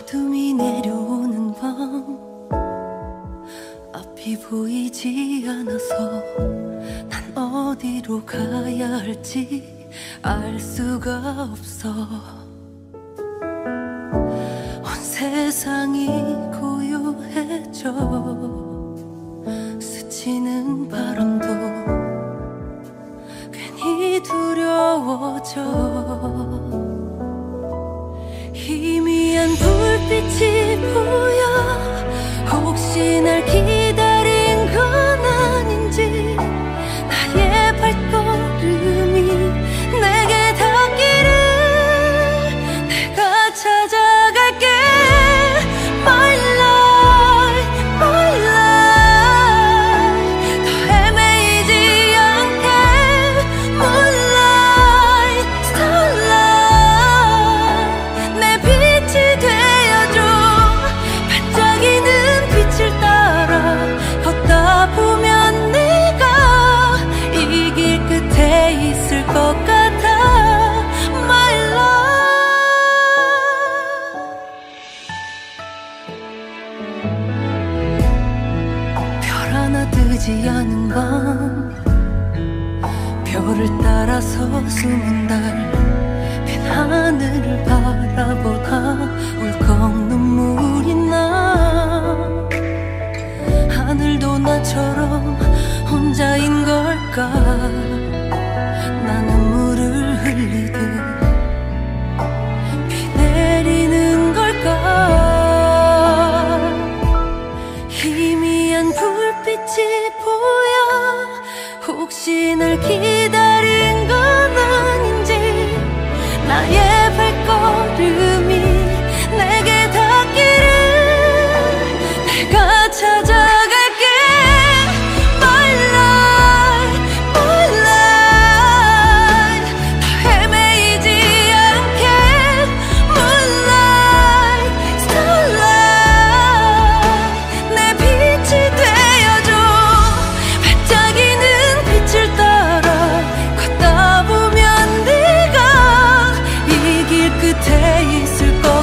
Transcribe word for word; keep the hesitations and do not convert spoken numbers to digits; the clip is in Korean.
어둠이 내려오는 밤 앞이 보이지 않아서 난 어디로 가야 할지 알 수가 없어. 온 세상이 고요해져 스치는 바람도 괜히 두려워져. 희미한 불빛이 보여. 혹시 날 기다린 건 아닌지. 나의 발걸음이 내게 닿기를 내가 찾아갈게. My life, my life. 더 헤매이지 않게. Moonlight, starlight. 내 빛이 되어줘. 반짝이는 빛을 따라 걷다 보면 내가 이길 끝에 있을 것 같아. My love. 별 하나 뜨지 않은 밤 별을 따라서 숨은 달 빈 하늘을 바라보다 울컥 눈물이 나. 하늘도 나처럼 혼자인 걸까. 나 눈물을 흘리듯 비 내리는 걸까. 희미한 불빛이 보여. 혹시 날 기다린 건 아닌지. 나의 발걸음이 내게 닿기를 내가 찾아갈게. My life, my life. 더 헤매이지 않게. Moonlight, starlight. 내 빛이 되어줘. 반짝이는 빛을 따라 걷다 보면 내가 이길 끝에 있을 것